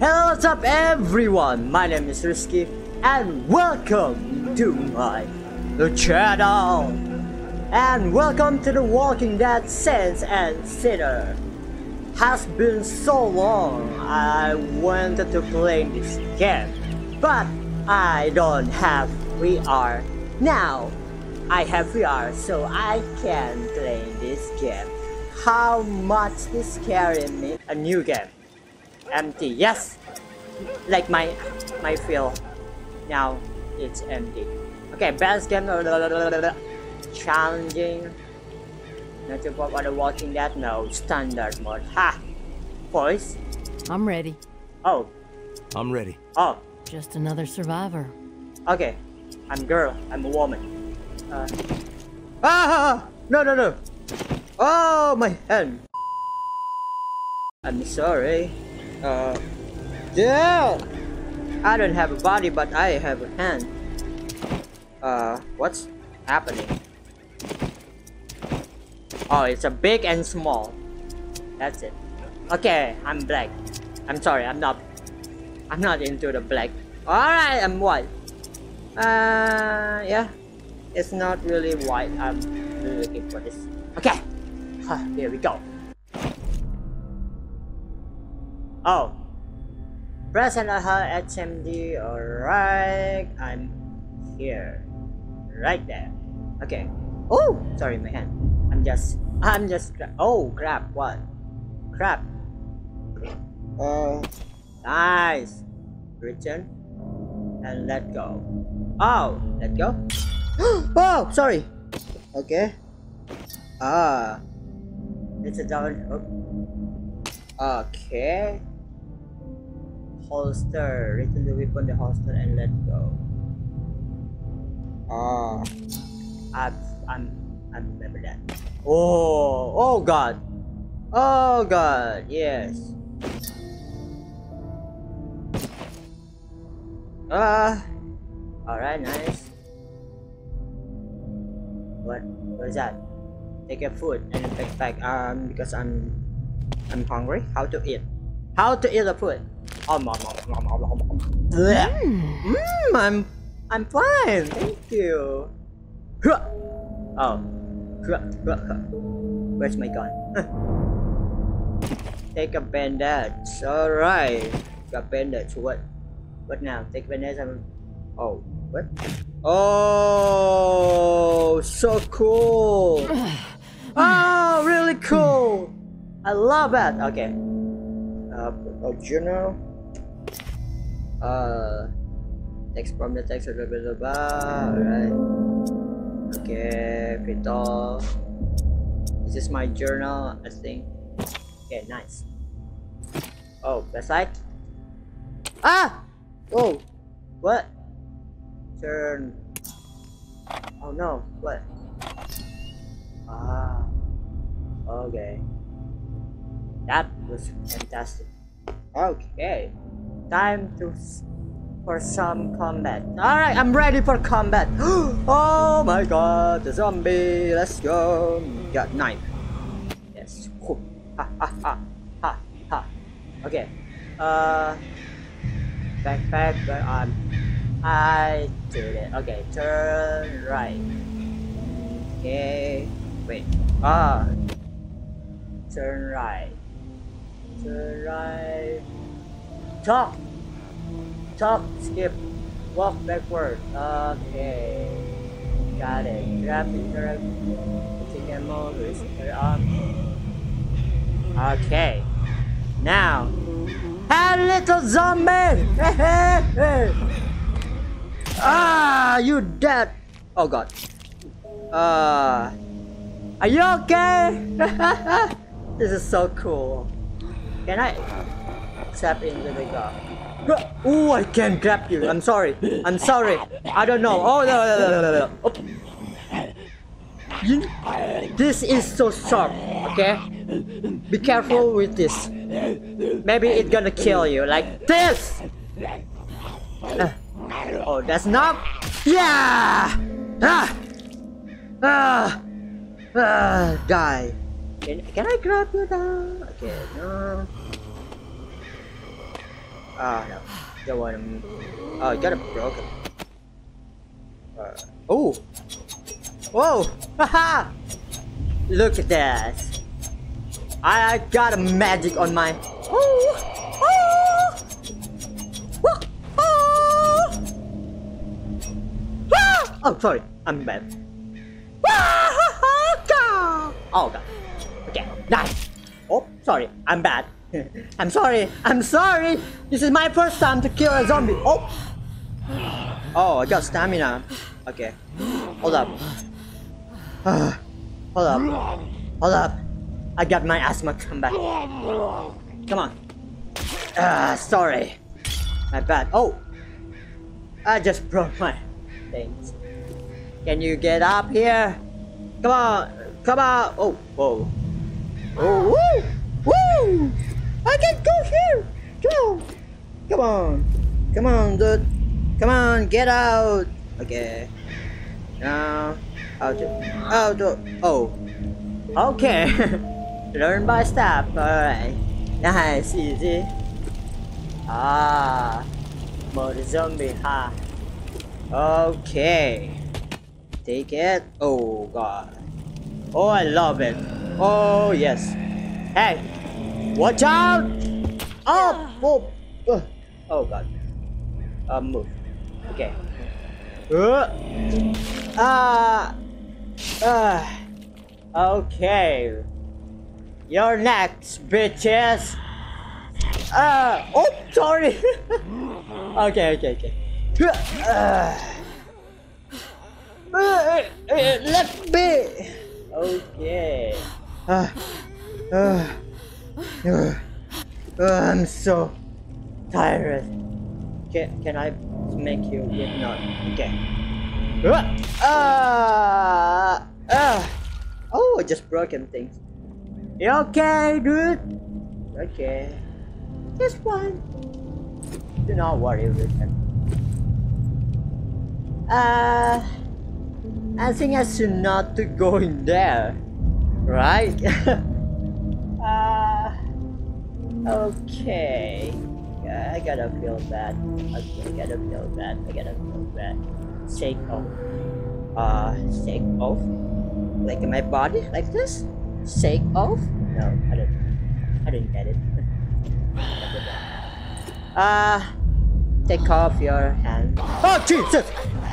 Hello, what's up everyone? My name is Rizky and welcome to my channel. And welcome to the Walking Dead Saints and Sinner. Has been so long I wanted to play this game, but I don't have VR. Now I have VR, so I can play this game. How much is carrying me? A new game. Empty. Yes, like my field. Now it's empty. Okay, best game. Challenging. Not to pop on the Walking Dead. No, standard mode. Ha! Voice. I'm ready. Oh. I'm ready. Oh. Just another survivor. Okay. I'm girl. I'm a woman. No. Oh, my hand. I'm sorry. Yeah. I don't have a body, but I have a hand. What's happening? Oh, it's a big and small. That's it. Okay, I'm black. I'm sorry, I'm not into the black. Alright, I'm white. Yeah. It's not really white. I'm really looking for this. Okay. Here we go. Oh. Press and HMD. Alright. I'm here. Right there. Okay. Oh, sorry, my hand. I'm just oh, crap. What? Crap. Nice. Return and let go. Oh, let go. Oh, sorry. Okay. It's a down. Oh. Okay. Holster. Return the weapon, the holster, and let go. I remember that. Oh God. Oh God. Yes. Alright, nice. What is that? Take a food and backpack. Because I'm hungry. How to eat? How to eat the food? I'm fine. Thank you. Oh. Where's my gun? Take a bandage. Alright. Got bandage. What now? Take bandage. Oh, what? Oh, so cool. Oh, really cool. I love that. Okay. Journal. Text from the text. Alright. Okay, Pito. This is my journal, I think. Okay, nice. Oh, that's right. Ah! Oh, what? Turn. Oh no, what? Okay. That was fantastic. Okay, time for some combat. Alright, I'm ready for combat. Oh my god, the zombie. Let's go. Got knife. Yes. Ha. Okay. Backpack. I did it. Okay, turn right. Okay. Wait. Turn right. Turn right. Talk. Skip. Walk backward. Okay. Got it. Grab it. Take ammo. Release your arm. Okay. Now. Hey, little zombie! You dead. Oh god. Are you okay? This is so cool. Can I tap into the car? Oh, I can't grab you. I'm sorry. I don't know. Oh no. Oh. This is so sharp. Okay. Be careful with this. Maybe it's gonna kill you like this. Oh, that's not. Yeah. Die. Can I grab you down? Okay, no. Oh no, don't want to. Oh, you got it broken. Oh, whoa! Haha! Look at that! I got a magic on my. Oh, sorry, I'm bad. Oh god. Okay, nice. Oh, sorry, I'm bad. I'm sorry. I'm sorry. This is my first time to kill a zombie. Oh. Oh, I got stamina. Okay. Hold up. Hold up. Hold up. I got my asthma come back. Come on. Sorry. My bad. Oh. I just broke my things. Can you get up here? Come on. Come on. Oh. Whoa. Oh. Woo. Woo. I can go here. Go. Come on. Come on, dude. Come on. Get out. Okay. Now. Out. Oh. Okay. Learn by step. Alright. Nice. Easy. More zombie, huh? Okay. Take it. Oh god. Oh, I love it. Oh yes. Hey, watch out! Oh, oh god. Move. Okay. Okay. You're next, bitches. Oh, sorry. Okay. Let me. Okay. I'm so tired. Can I make you get not? Okay. Oh, I just broken things. You okay, dude? Okay. Just one. Do not worry with him. I think I should not to go in there, right? Okay. I gotta feel bad. Okay, I gotta feel bad. Shake off. Shake off? Like in my body? Like this? Shake off? No, I didn't get it. Take off your hand. Oh Jesus!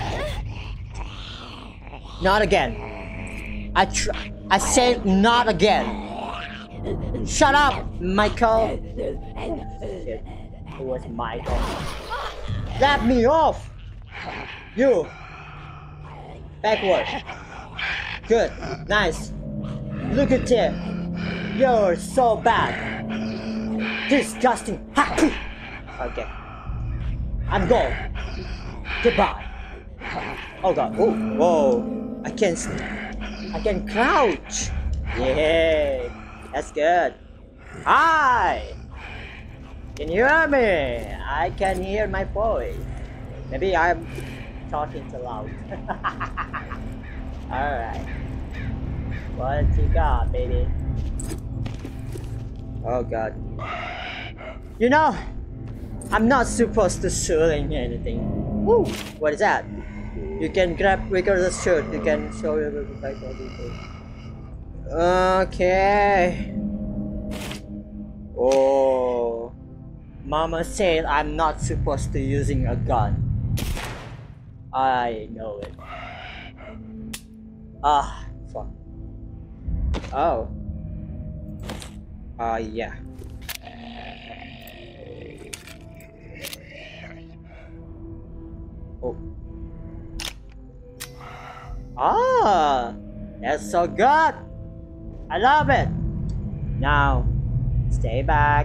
Not again. I said not again. Shut up, Michael. Shit. It was Michael. Let me off. You. Backward. Good. Nice. Look at you. You're so bad. Disgusting. Okay. I'm going. Goodbye. Oh god. Oh. Whoa. I can crouch. Yeah. That's good. Hi. Can you hear me? I can hear my voice. Maybe I'm talking too loud. Alright. What you got, baby? Oh god. You know, I'm not supposed to shooting anything. Woo! What is that? You can grab quicker the shirt. You can show your back. Okay. Oh. Mama said I'm not supposed to using a gun. I know it. Ah, fuck. Oh. Yeah. Oh. Ah, that's so good. I love it. Now, stay back.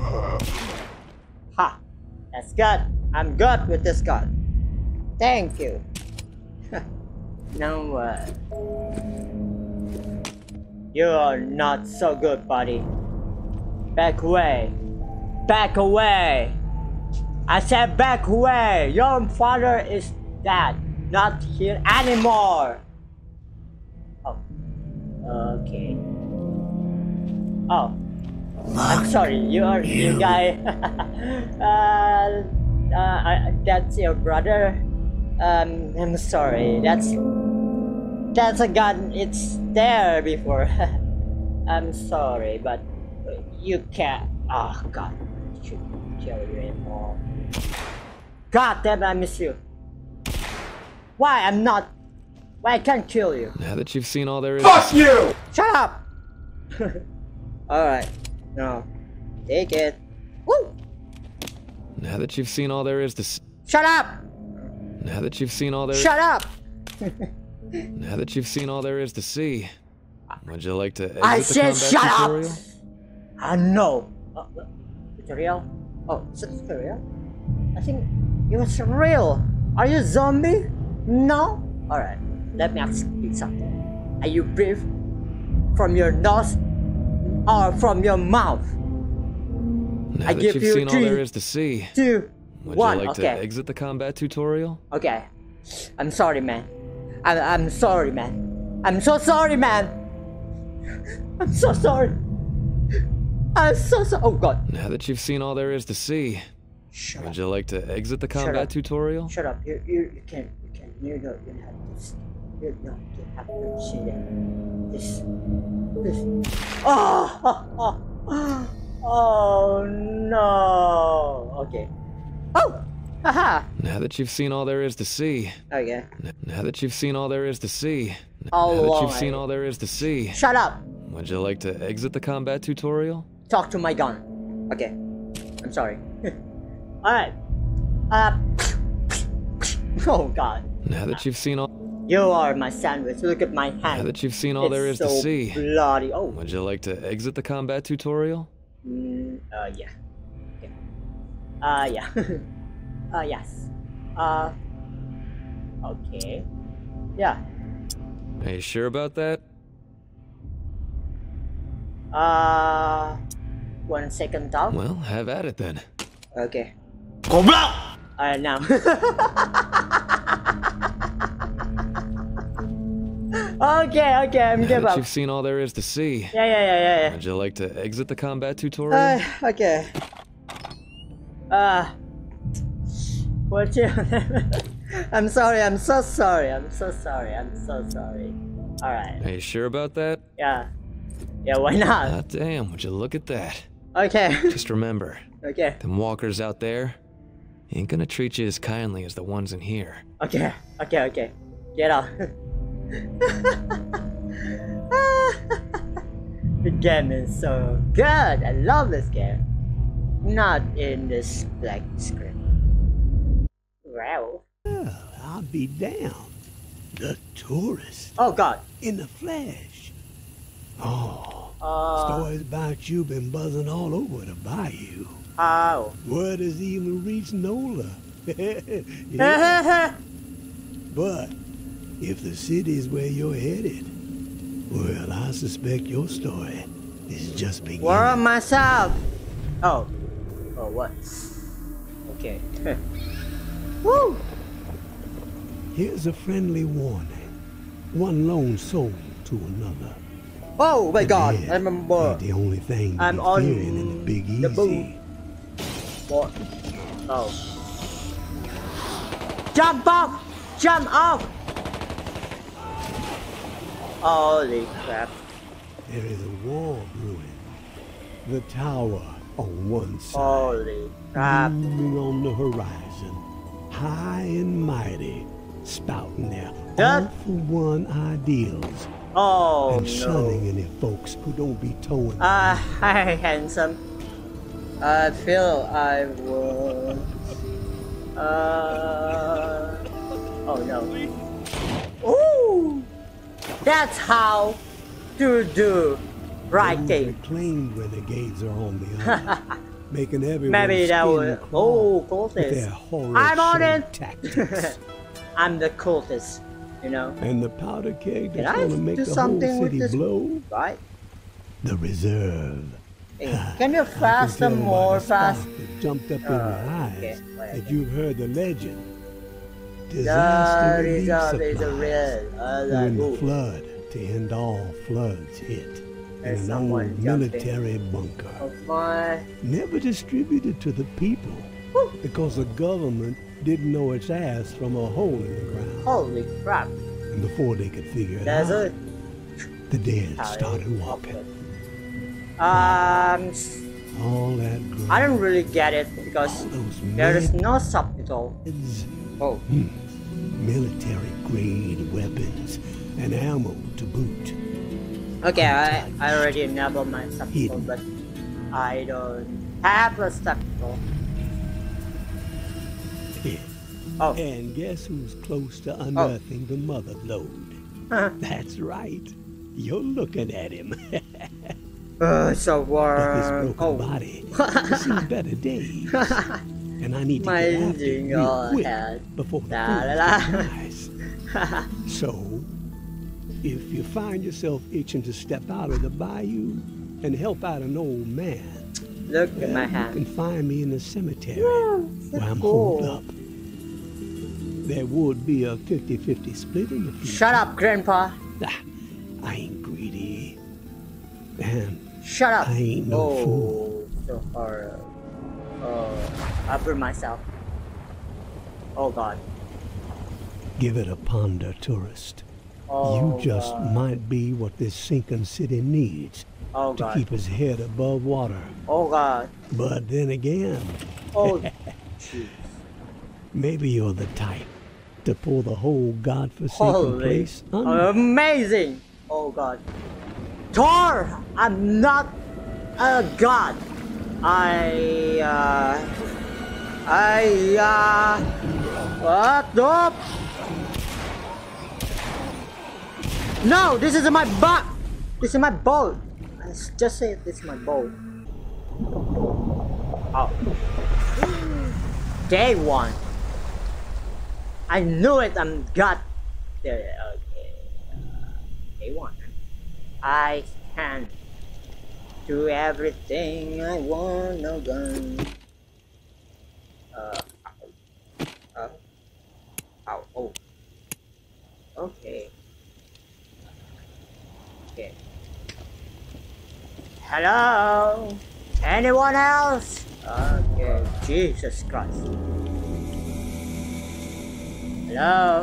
Ha, that's good. I'm good with this gun. Thank you. Now what? You're not so good, buddy. Back away. Back away. I said back away. Your father is dead. Not here anymore. Oh. Okay. Oh. I'm sorry, you guy. That's your brother. I'm sorry. That's a gun. It's there before. I'm sorry, but you can't. Oh God, I should kill you anymore. God damn, I miss you. Why I'm not? Why I can't kill you? Now that you've seen all there is. Fuck you! Shut up! Alright. No. Take it. Woo! Now that you've seen all there is to. Shut up! Now that you've seen all there. Shut up! Now that you've seen all there is to see, would you like to exit I the said combat shut tutorial? up! No. Tutorial? Oh, is it tutorial? I think it was real. Are you a zombie? No? Alright. Let me ask you something. Are you breathe from your nose or from your mouth? Now I that give you've you seen all 3, there is to see, 2, would 1. you like to exit the combat tutorial? Okay. I'm sorry, man. I'm sorry, man. I'm so sorry, man. I'm so sorry. I'm so sorry. Oh God. Now that you've seen all there is to see, Shut would up. you like to exit the Shut combat up. tutorial? Shut up. You can't. You don't have this. You don't have to say that. This. Oh no. Okay. Oh. Haha. Now that you've seen all there is to see, Okay. now that you've seen all there is to see, How now that long you've seen I- all there is to see, Shut up. would you like to exit the combat tutorial? Talk to my gun. Okay. I'm sorry. Alright. Oh God. Now that you've seen all, You are my sandwich. Look at my hand. now that you've seen all there is It's to so see, bloody. Oh. would you like to exit the combat tutorial? Yeah. Okay. Yeah. Yes. Okay. Yeah. Are you sure about that? 1 second down. Well, have at it then. Okay. Goblok! Alright now. Okay, I'm Now give that up. you've seen all there is to see, Yeah. would you like to exit the combat tutorial? Okay. What's your I'm sorry, I'm so sorry. Alright. Are you sure about that? Yeah. Yeah, why not? Ah, damn, would you look at that? Okay. Just remember, Okay. them walkers out there ain't gonna treat you as kindly as the ones in here. Okay. Get out. The game is so good. I love this game. Not in this black screen. Wow. Well, I'll be damned. The tourist Oh God. in the flesh. Oh, Uh. stories about you been buzzing all over the bayou. Oh. Word has even reached Nola. Yeah. But if the city's where you're headed, well, I suspect your story is just beginning. Work on myself. Oh. Oh what? Okay. Woo. Here's a friendly warning. One lone soul to another. Oh my God. Dead I remember. ain't the only thing to I'm be on fearing in the Big Easy. the boat. What? Oh. Jump off! Jump off! Holy crap. There is a war brewing. The tower on one side, Holy crap. looming on the horizon, high and mighty, spouting their That- all-for-one ideals Oh and no. shunning any folks who don't be towing. Hi handsome. I feel I was. Oh no. Ooh! That's how to do right Those thing. reclaimed renegades are on the hunt, making everyone Maybe that skin was. crawl Oh, with their cultist. horror I'm on show it. tactics. I'm the cultist, you know, And the powder keg Can that's I gonna make do the whole something with city this? blow, right? the reserve. Hey, can you I faster, can tell by more the spark fast? that jumped up in your eyes okay. that you've heard the legend. The Disaster relief result is a supplies. real. When the flood to end all floods hit. in There's an someone old jumping. military bunker. Oh my. Never distributed to the people because the government didn't know its ass from a hole in the ground. Holy crap. And before they could figure it There's out, a the dead started walking. All that I don't really get it because there is no subtitle. Oh. Military grade weapons and ammo to boot. Okay, I already enabled my subtitle, Hidden. but I don't have a subtitle. Yeah. Oh. And guess who's close to unearthing the mother lode? That's right. You're looking at him. So But this broken body has seen better days. And I need to get after it real quick before the food dies. So, if you find yourself itching to step out of the bayou and help out an old man, Look at my you hand. can find me in the cemetery where I'm cool. holed up. There would be a 50-50 split in the future. Shut up, Grandpa. I ain't greedy. And Shut up. I ain't no fool. So hard. I burned myself. Oh God. Give it a ponder, tourist. Oh, You just God. might be what this sinking city needs Oh to God. keep his head above water. Oh God. But then again, Oh. Jeez. maybe you're the type to pull the whole godforsaken Holy. place under. Amazing. Oh God. Thor, I'm not a god. What the? No, this is my butt. This is my boat. I just said this is my boat. Oh. Day one. I knew it. I'm got there. Okay. Day one. I can do everything I want. No gun. Oh. Okay. Okay. Hello? Anyone else? Okay. Jesus Christ. Hello?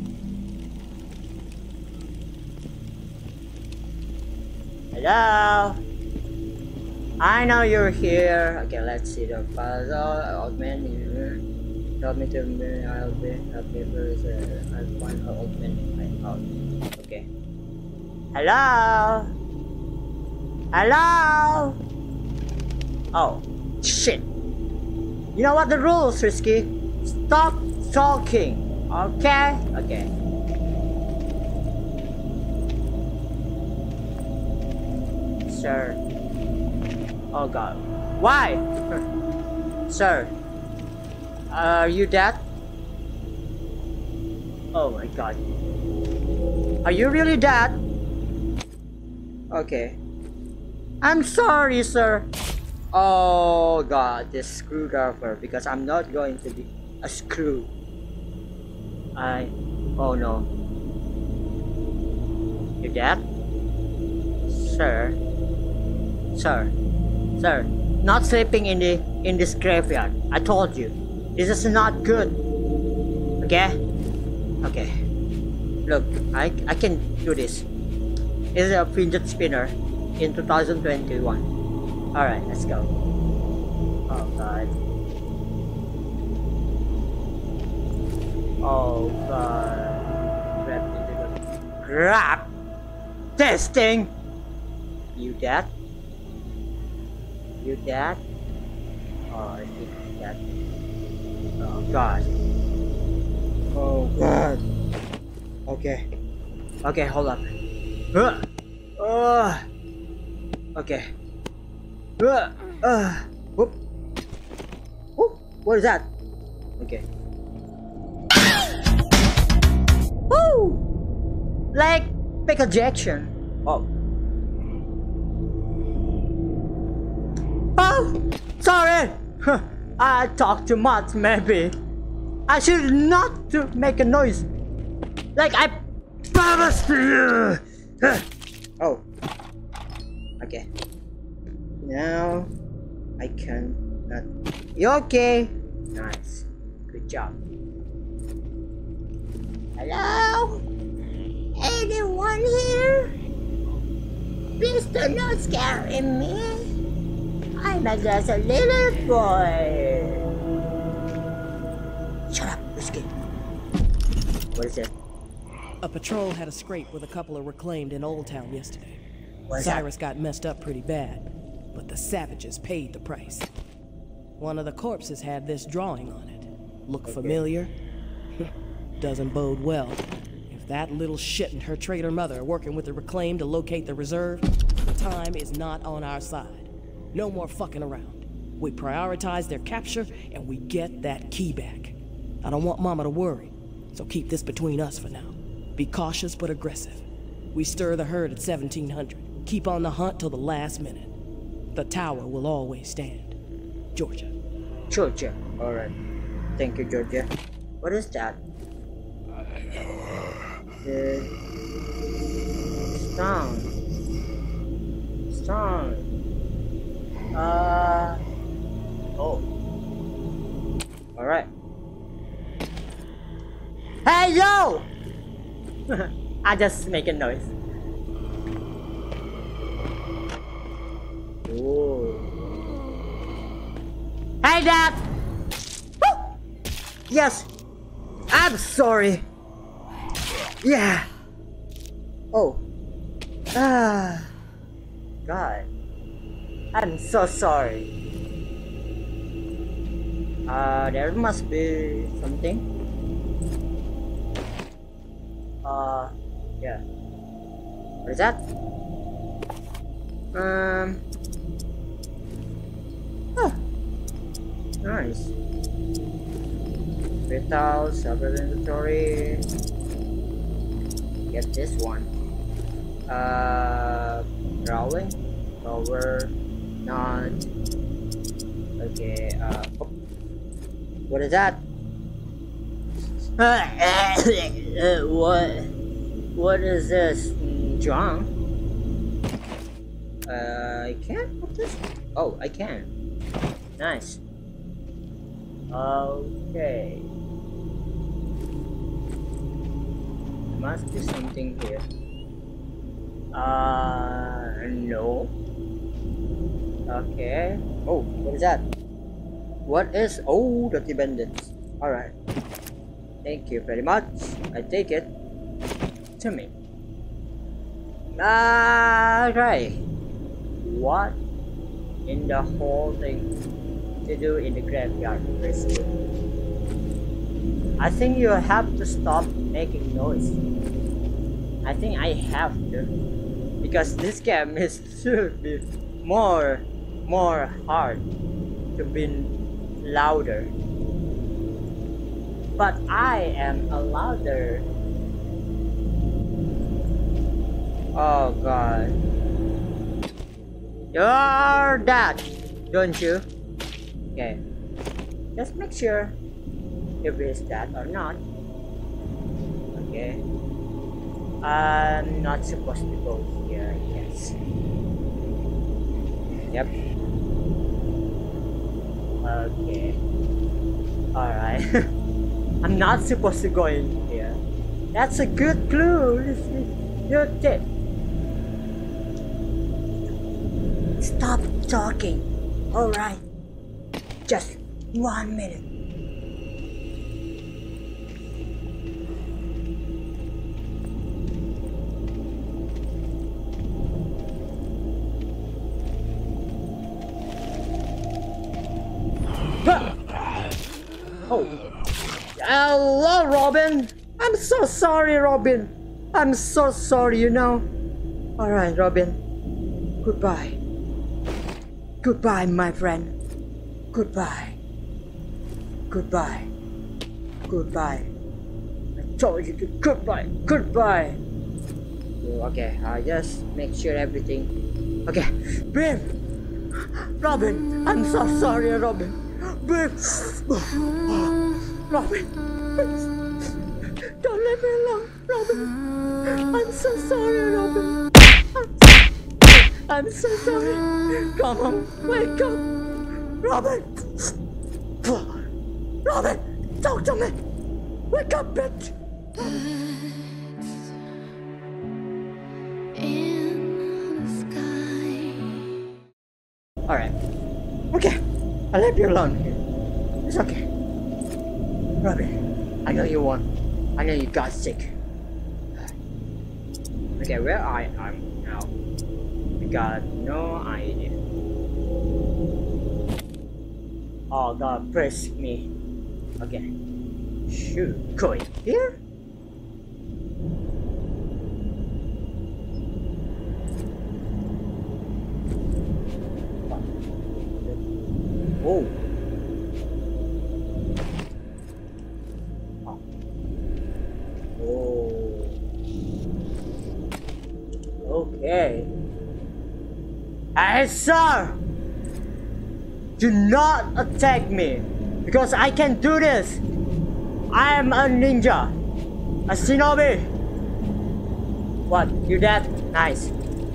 Hello? I know you're here. Okay, let's see the puzzle. Old man here. Help me to me. I'll find an old man in my house. Okay. Hello? Hello? Oh, shit. You know what the rules, Risky? Stop talking. Okay? Okay. Sir. Oh God. Why? Sir. Are you dead? Oh my God. Are you really dead? Okay. I'm sorry, sir. Oh God, this screwdriver, because I'm not going to be a screw. Oh no. You're dead? Sir. Sir, not sleeping in this graveyard. I told you, this is not good. Okay? Okay. Look, I can do this. It's a fidget spinner in 2021. All right, let's go. Oh God. Oh God. Crap. This thing. You dead? You dead? Oh, I think he's dead. Oh God. Oh God. Okay. Okay, hold up. Okay. Whoop. Whoop. What is that? Okay. Woo! Like Michael Jackson. Oh. Oh, sorry. I talk too much, maybe. I should not to make a noise. Like I promised to you. Oh. Okay. Now I can not. You okay? Nice. Good job. Hello? Anyone here? Please do not scare me. I'm just a little boy. Shut up, Risky. What is it? A patrol had a scrape with a couple of reclaimed in Old Town yesterday. What's Cyrus got messed up pretty bad, but the savages paid the price. One of the corpses had this drawing on it. Look familiar? Doesn't bode well. If that little shit and her traitor mother are working with the reclaimed to locate the reserve, time is not on our side. No more fucking around. We prioritize their capture and we get that key back. I don't want Mama to worry, so keep this between us for now. Be cautious but aggressive. We stir the herd at 1700. Keep on the hunt till the last minute. The tower will always stand. Georgia. Georgia. Alright. Thank you, Georgia. What is that? Stone. Oh. Alright. Hey, yo! I just make a noise. Oh. Hey, Dad! Woo! Yes! I'm sorry! Yeah! Oh. Ah. God. I'm so sorry. There must be something. Yeah. What is that? Oh. Nice. Vital, separate inventory. Get this one. Drawing. Power. Not. Okay, oh. What is that? What is this? John? I can't put this? Oh, I can. Nice. Okay. There must be something here. No. Okay. Oh, what is that? What is? Oh, dirty bandits. Alright. Thank you very much. I take it to me. Alright. What in the whole thing to do in the graveyard? I think you have to stop making noise. I think I have to, because this game should be more hard to be louder. But I am a louder. Oh God. You're that, don't you? Okay. Just make sure if it's that or not. Okay. I'm not supposed to go here, yes. Yep. Okay. Alright. I'm not supposed to go in here. That's a good clue. You're dead. Stop talking. Alright. Just 1 minute. Oh. Hello, Robin. I'm so sorry, Robin. I'm so sorry, you know. Alright, Robin. Goodbye. Goodbye, my friend. Goodbye. Goodbye. Goodbye. I told you to goodbye. Goodbye. Okay, just make sure everything. Okay, babe. Robin, I'm so sorry, Robin. Babe. Robin, please. Don't let me alone, Robin. I'm so sorry, Robin. I'm so sorry. Come on, wake up. Robin! Robin, talk to me. Wake up, bitch. Alright. Okay. I'll leave you alone here. It's okay. Robin, I know you won. I know you got sick. Okay, where I am now? I got no idea. Oh, God, press me. Okay. Shoot. Go in here? Oh. Oh. Okay. Hey, sir! Do not attack me, because I can do this. I am a ninja, a shinobi. What? You dead? Nice.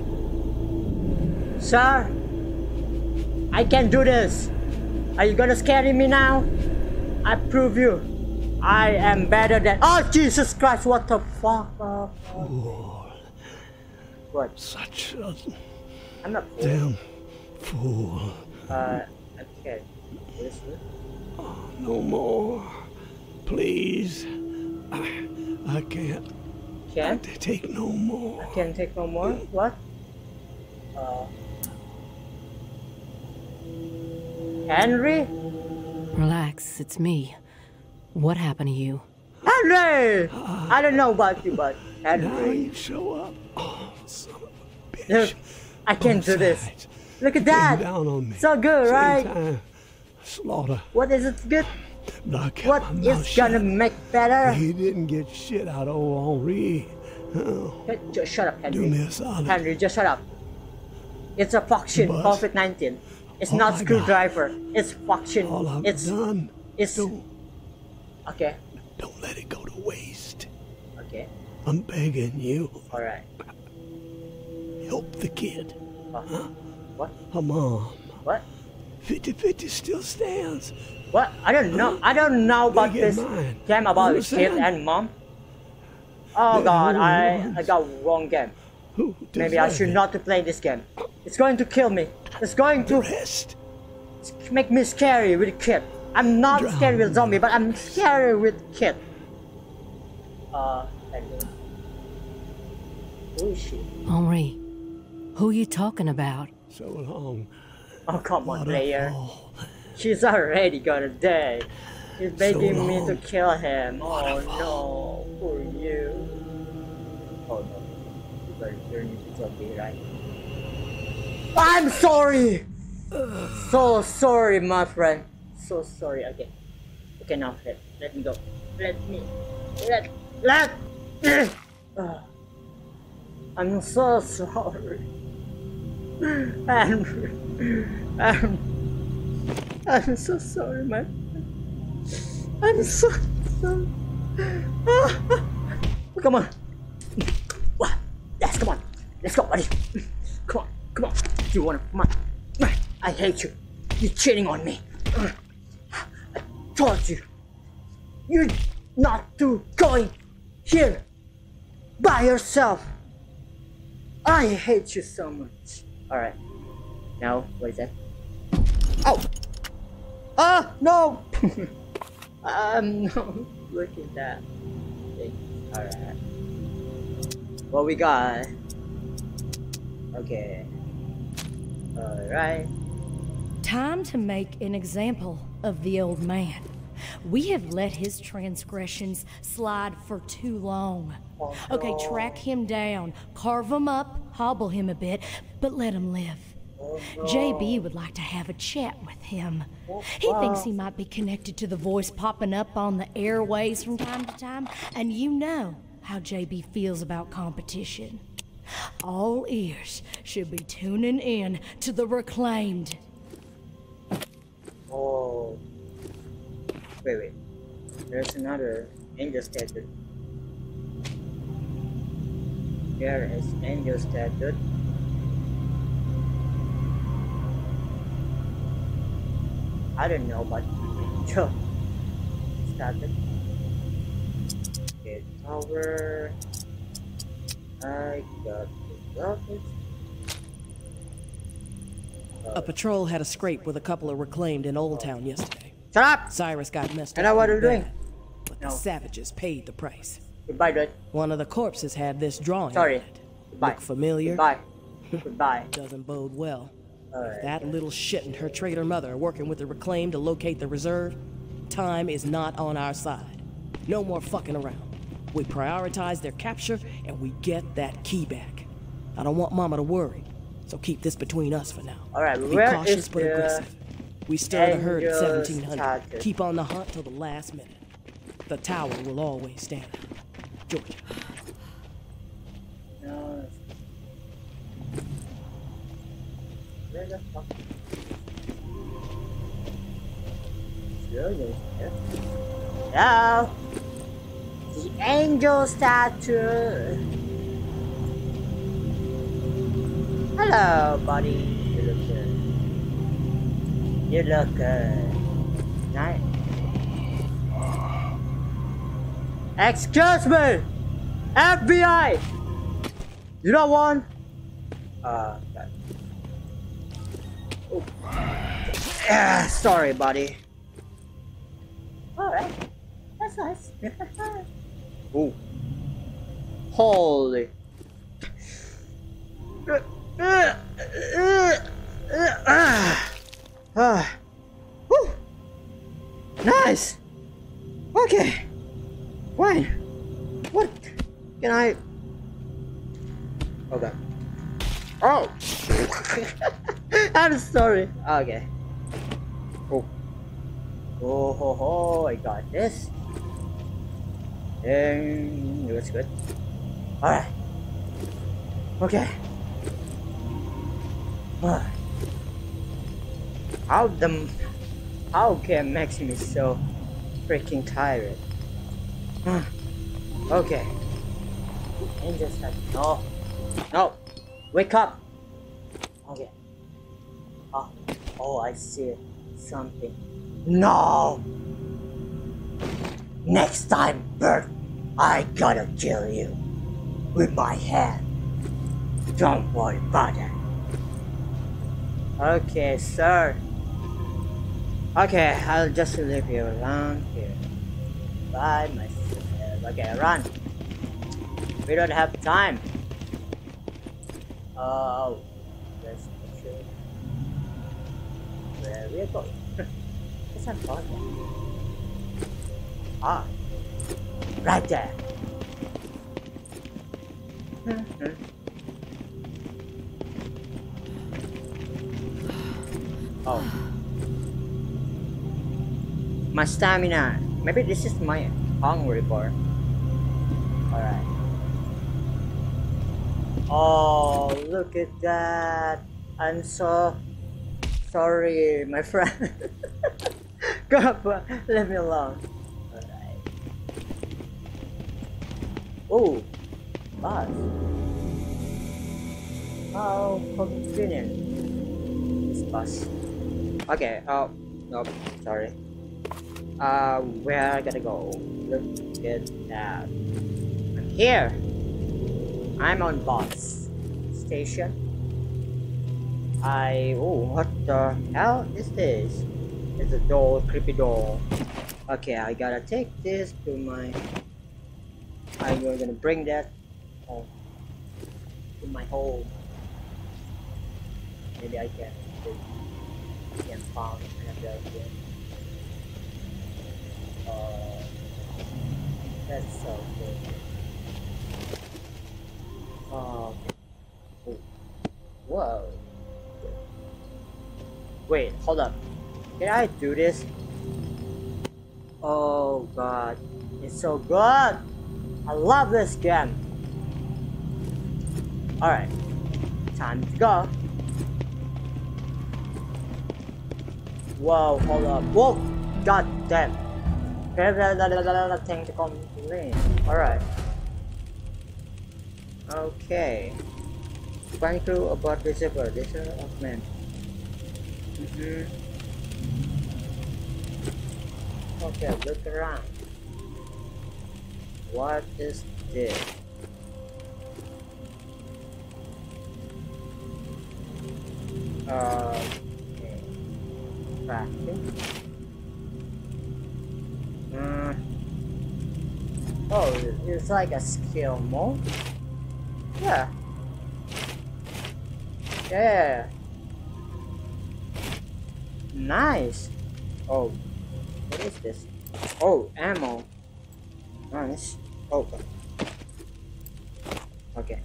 Sir, I can do this. Are you gonna scare me now? I prove you. I am better than. Oh, Jesus Christ! What the fuck? Fool. What? Such a I'm not fool. damn fool. Okay. Oh, no more. Please. I can't. Can't? Take no more. I can't take no more? What? Henry? Relax, it's me. What happened to you? Henry! I don't know about you, but Now Henry. you show up. Oh, son of a bitch. Look, I can't do this. Sides. Look at Came that! down on me. So good, Same right? time. Slaughter. What is it good? But I kept What my mouth is gonna shut. make better? He didn't get shit out of old Henri. Hey, just shut up, Do me Henry. a solid. Henry, just shut up. It's a function, But COVID-19. It's all not I screwdriver. It's function. All I've It's done. it's Don't okay. let it go to waste. Okay. I'm begging you. All right. Help the kid. What? Her mom. What? 50-50 still stands. What? I don't know. I don't know about They get this mine. game about You kid understand? and mom. Oh They're God, the only I got wrong game. Who Maybe I should not to play this game. It's going to kill me. It's going The to rest. make me scary with kid. I'm not Drown scary with me. zombie, but I'm scary with kid. Anyway. Who is she? Henri, who you talking about? So long. Oh come on, player. Waterfall. She's already gonna die. She's begging me to long. kill him. Oh no, for you. Oh no, you're gonna turn into zombie, right? I'm sorry. So sorry, my friend. So sorry. Okay. Okay, now let me go. Let. I'm so sorry. I'm so sorry, man. I'm so sorry. Come on. What? Yes, come on. Let's go, buddy. Come on. You wanna? Come on. I hate you. You're cheating on me. I told you. You're not to going here by yourself. I hate you so much. Alright. Now, what is that? Oh! Ah! No! No. Look at that. Alright. What we got? Okay. Alright. Time to make an example of the old man. We have let his transgressions slide for too long. Oh, Okay, no. track him down, carve him up, hobble him a bit, but let him live. Oh, no. JB would like to have a chat with him. He thinks he might be connected to the voice popping up on the airways from time to time, and you know how JB feels about competition. All ears should be tuning in to the Reclaimed. Oh. Wait. There's another angel statue. There is angel statue. I don't know, but so started. Okay, tower. I got the office. A patrol had a scrape with a couple of reclaimed in Old Town yesterday. Shut up! Cyrus got messed I know up. what you're pretty doing. bad, but No. the savages paid the price. Goodbye, dude. One of the corpses had this drawing Sorry. on it. Goodbye. Look familiar? Goodbye. Goodbye. Doesn't bode well. Alright. That little shit and her traitor mother are working with the reclaim to locate the reserve. Time is not on our side. No more fucking around. We prioritize their capture and we get that key back. I don't want Mama to worry, so keep this between us for now. Alright, Be where cautious is but the aggressive. We stir the herd at Angel's 1700. target? Keep on the hunt till the last minute. The tower will always stand. Georgia. No. Where the fuck? Now, the angel statue. Hello, buddy. You look good. You look good. Nice. Excuse me, FBI. You don't want? Okay. Oh. Sorry, buddy. Alright. That's nice. Oh. Holy. Whew. Nice. Okay. Fine. What can I? Okay. Oh. I'm sorry. Okay. Oh. Oh ho ho! I got this. And it was good. All right. Okay. How can makes me so freaking tired? Okay. And just like no, wake up. Okay. Oh, I see something. No. Next time, Bert, I gotta kill you with my hand. Don't worry about it. Okay, sir. Okay, I'll just leave you alone here. Bye, myself. Okay, run. We don't have time. Oh, let's make sure. Where we are going? It's not fun. Ah, right there. Oh, my stamina. Maybe this is my hungry bar. All right. Oh, look at that. I'm so sorry, my friend. God, leave me alone. Alright. Oh, bus. How convenient. This bus. Okay, oh, nope, sorry. Where I gotta go? Look at that. I'm here. I'm on bus station. Oh, what the hell is this? It's a door, creepy door. Okay, I gotta take this to my. I'm gonna bring that to my home. Maybe I can find another one. That's so good. Oh. Whoa. Wait, hold up. Can I do this? Oh god. It's so good. I love this game. Alright. Time to go. Whoa, hold up. Whoa! God damn. Thing to complain. Alright. Okay. Find clue about receiver. This of man. Okay, look around. What is this? Okay. Crafting. Oh, it's like a skill mode. Yeah. Yeah. Nice. Oh, what is this? Oh, ammo. Nice. Oh. Okay.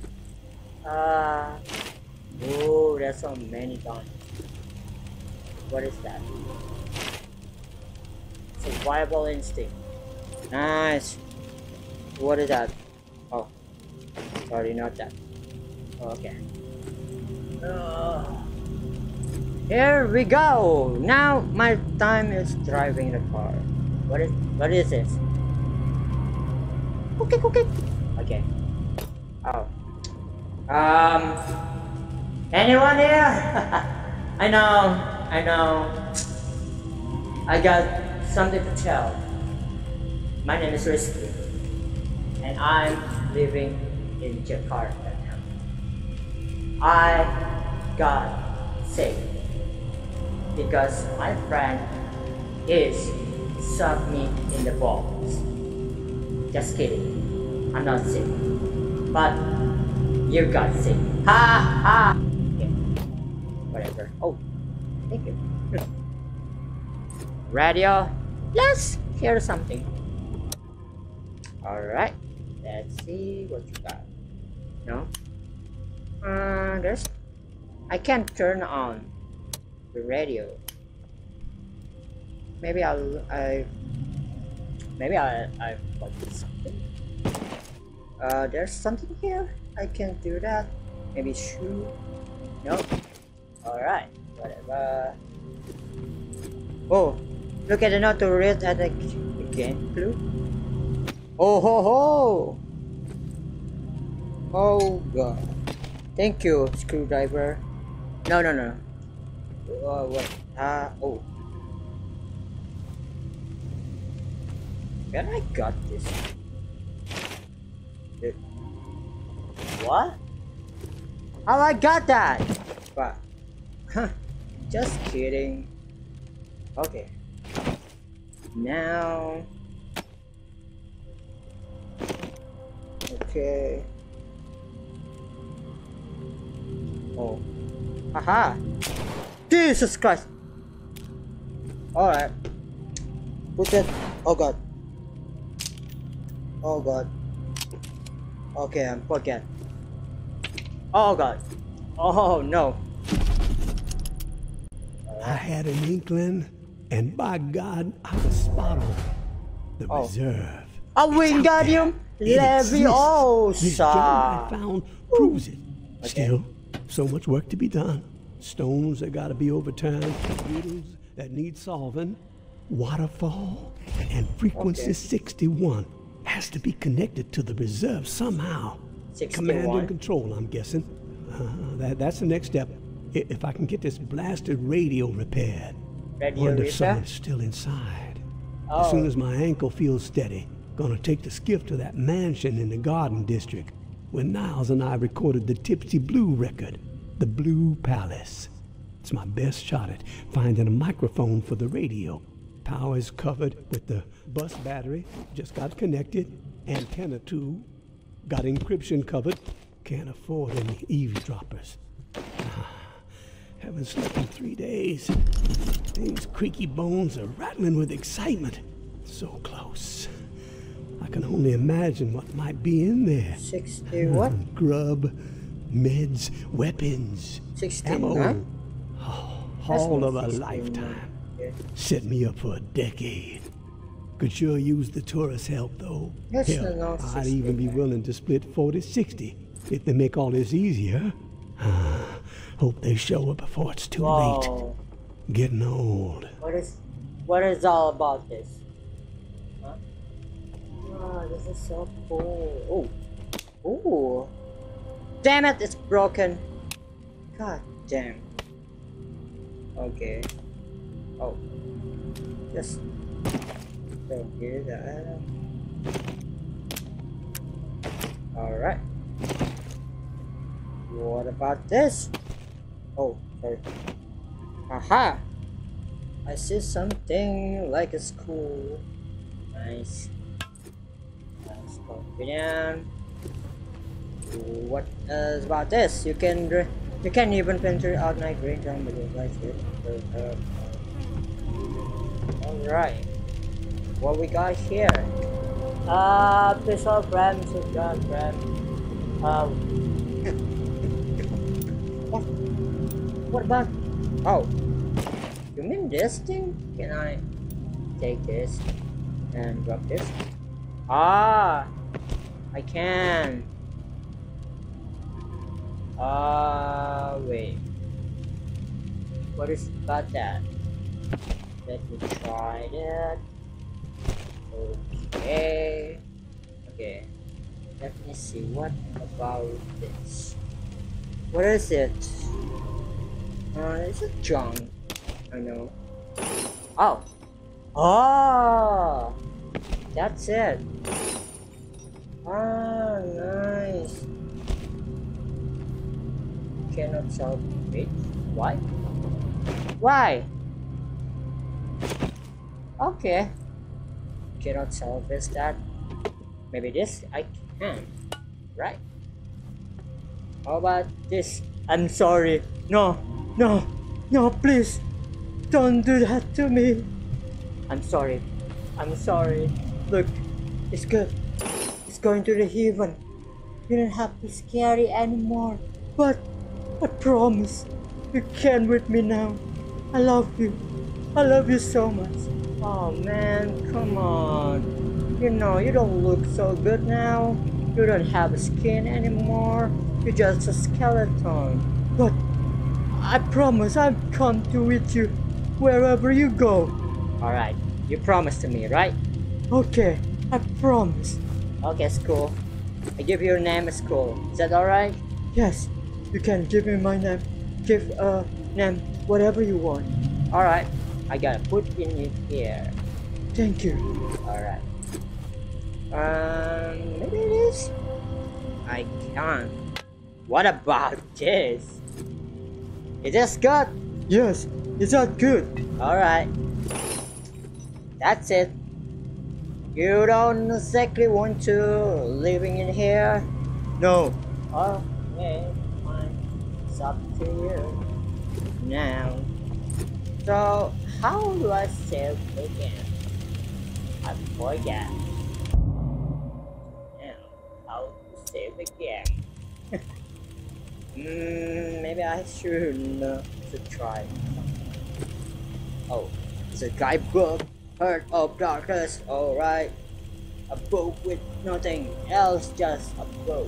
Oh, there's so many guns. What is that? Survival instinct. Nice. What is that? Oh, sorry, not that. Okay. Here we go. Now my time is driving the car. What is this? Okay. Okay. Oh. Anyone here? I know. I got something to tell. My name is Rizky, and I'm living in Jakarta now. I got sick because my friend is sucked me in the balls. Just kidding. I'm not sick. But you got sick. Ha! Okay. Whatever. Oh, thank you. Radio. Let's hear something. Alright. Let's see what you got. No? I can't turn on the radio. Maybe I got something. There's something here. I can't do that. Maybe shoe. Nope. Alright. Whatever. Oh, look at the note to read at the game clue. Oh ho ho! Oh god. Thank you, screwdriver. No. What? Oh. Where I got this? What? How I got that? But, just kidding. Okay. Now. Okay. Oh. Haha. Jesus Christ. Alright. Put it. Oh god. Oh god. Okay, I'm forget. Oh god. Oh no. I had an inkling, and by God, I was spot on. The reserve. A Wingardium Leviosa. This journal I found proves it. Okay. Still, so much work to be done. Stones that gotta be overturned, riddles that need solving, waterfall, and frequency 61 has to be connected to the reserve somehow. 61. Command and control, I'm guessing. That's the next step. If I can get this blasted radio repaired. Wonder if someone's still inside. As soon as my ankle feels steady, gonna take the skiff to that mansion in the Garden District where Niles and I recorded the Tipsy Blue record, the Blue Palace. It's my best shot at finding a microphone for the radio. Power is covered with the bus battery, just got connected. Antenna too, got encryption covered. Can't afford any eavesdroppers. Haven't slept in 3 days. These creaky bones are rattling with excitement. So close. I can only imagine what might be in there. 60 what? Grub, meds, weapons, 69? ammo. All of a lifetime. Set me up for a decade. Could sure use the tourist help though. Hell, I'd even be willing to split 40-60 if they make all this easier. Hope they show up before it's too late. Getting old. What is all about this? Huh? Oh, this is so cool. Oh. Damn it, it's broken. God damn. Okay. Oh. Just don't hear that. Alright. What about this? Oh, sorry. Aha! I see something like a school. Nice. That's confident. What is about this? You can even paint out night green down below like it. Alright. What we got here? Pistol frame, shotgun frame. What about? Oh, you mean this thing? Can I take this and drop this? Ah, I can. Wait. What is about that? Let me try that. Okay. Okay. Let me see. What about this? What is it? It's a junk. I know. Oh. Oh. That's it. Ah, nice. Cannot solve it. Why? Why? Okay. Cannot solve this, that. Maybe this I can. Right? How about this? I'm sorry. No, no, no, please. Don't do that to me. I'm sorry. I'm sorry. Look, it's good. It's going to the heaven. You don't have to be scary anymore. But I promise you can with me now. I love you. I love you so much. Oh man, come on. You know, you don't look so good now. You don't have a skin anymore. You're just a skeleton. But I promise I'll come to with you wherever you go. Alright, you promise to me, right? Okay, I promise. Okay, it's cool. I give you your name at school. Is that alright? Yes, you can give me my name. Give a name, whatever you want. Alright, I gotta put in it here. Thank you. Alright. Maybe it is? I can't. What about this? Is this good? Yes, is that good? Alright. That's it. You don't exactly want to living in here? No. Okay, fine. It's up to you. Now. So, how do I save again? I forget. Now, how to save again? Maybe I should try. Oh, it's a guidebook. Heart of Darkness. Alright. A book with nothing else, just a book.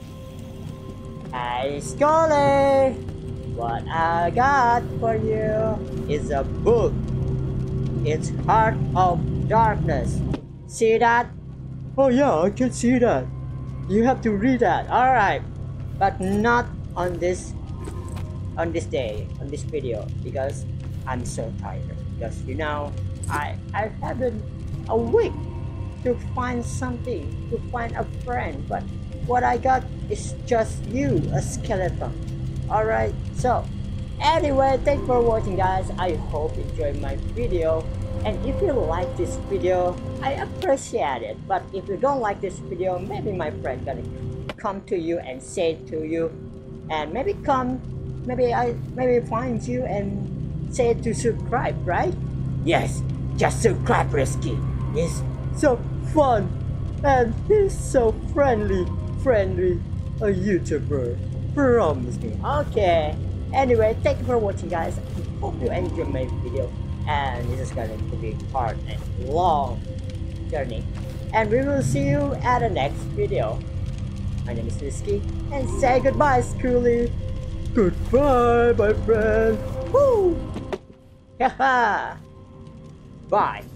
Hey, Scully! What I got for you is a book. It's Heart of Darkness. See that? Oh yeah, I can see that. You have to read that. Alright. But not on this day, on this video, because I'm so tired. Because you know, I haven't a week to find something, to find a friend, but what I got is just you, a skeleton. Alright, so anyway, thanks for watching guys. I hope you enjoyed my video, and if you like this video, I appreciate it. But if you don't like this video, maybe my friend gonna come to you and say it to you, and maybe find you and say to subscribe, right? Yes, just subscribe, Risky. It's so fun and he's so friendly, a YouTuber. Promise me. Okay. Anyway, thank you for watching, guys. I hope you enjoyed my video, and this is going to be hard and long journey. And we will see you at the next video. My name is Risky, and say goodbye, Scully. Goodbye, my friend. Woo! Haha. Bye.